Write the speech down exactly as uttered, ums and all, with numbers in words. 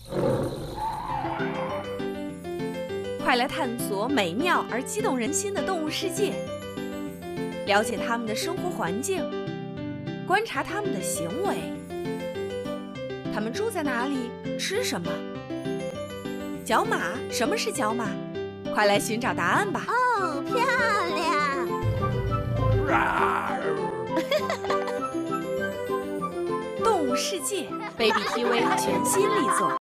快来探索美妙而激动人心的动物世界，了解它们的生活环境，观察它们的行为。它们住在哪里？吃什么？角马，什么是角马？快来寻找答案吧！ 哦，漂亮！动物世界 ，B B T V 全新力作。